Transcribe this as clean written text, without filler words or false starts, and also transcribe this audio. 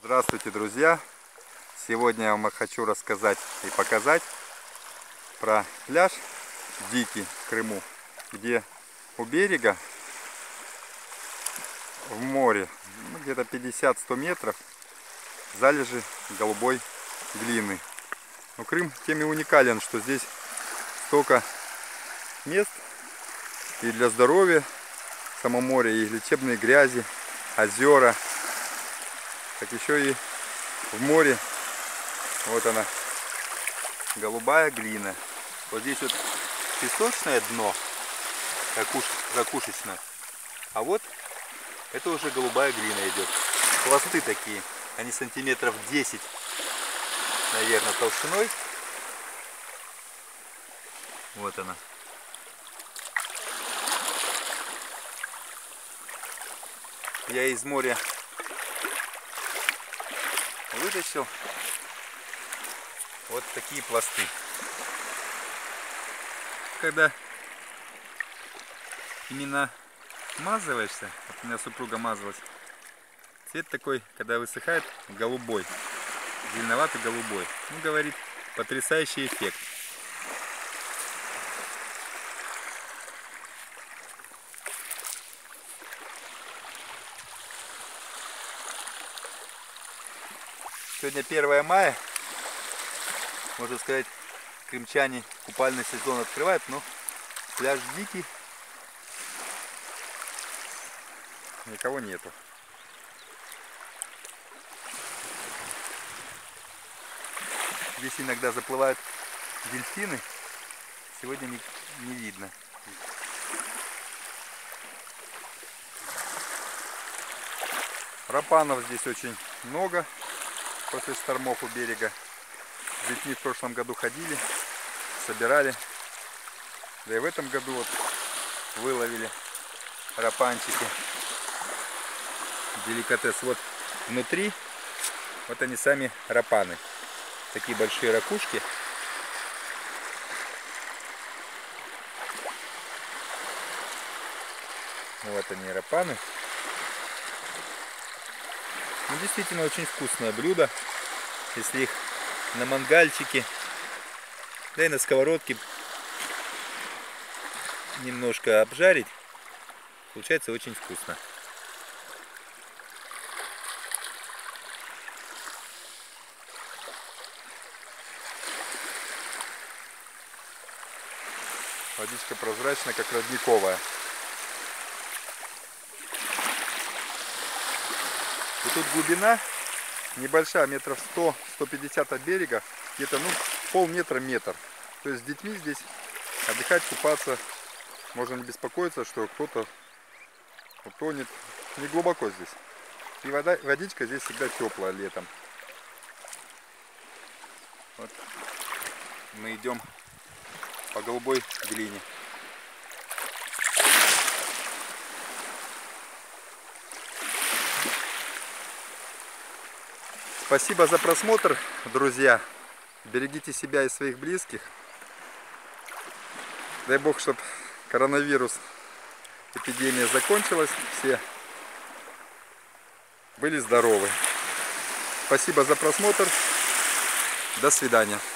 Здравствуйте, друзья! Сегодня я вам хочу рассказать и показать про пляж Дикий в Крыму, где у берега в море где-то 50-100 метров залежи голубой глины. Но Крым тем и уникален, что здесь столько мест и для здоровья, само море, и лечебные грязи, озера. Так еще и в море, вот она, голубая глина. Вот здесь вот песочное дно, ракушечное, а вот это уже голубая глина идет. Пласты такие, они сантиметров 10, наверное, толщиной. Вот она. Я из моря вытащил вот такие пласты. Когда именно мазываешься, вот у меня супруга мазалась, цвет такой, когда высыхает, голубой, зеленоватый голубой. Ну, говорит, потрясающий эффект. Сегодня 1 мая, можно сказать, крымчане купальный сезон открывают, но пляж Дикий, никого нету. Здесь иногда заплывают дельфины, сегодня не видно. Рапанов здесь очень много. После штормов у берега. С детьми в прошлом году ходили, собирали. Да и в этом году вот выловили рапанчики. Деликатес. Вот внутри, вот они сами рапаны. Такие большие ракушки. Вот они, рапаны. Ну, действительно очень вкусное блюдо, если их на мангальчике, да и на сковородке немножко обжарить, получается очень вкусно. Водичка прозрачная, как родниковая. И тут глубина небольшая, метров 100-150 от берега, где-то полметра, метр. То есть с детьми здесь отдыхать, купаться, можно не беспокоиться, что кто-то утонет. Не глубоко здесь. И водичка здесь всегда теплая летом. Вот мы идем по голубой глине. Спасибо за просмотр, друзья. Берегите себя и своих близких. Дай Бог, чтобы коронавирус, эпидемия закончилась. Все были здоровы. Спасибо за просмотр. До свидания.